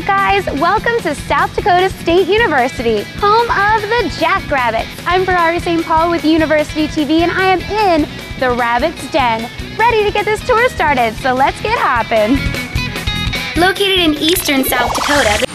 guys, welcome to South Dakota State University, home of the Jackrabbits. I'm Ferrari St. Paul with University TV, and I am in the Rabbit's Den, ready to get this tour started, so let's get hopping. Located in eastern South Dakota,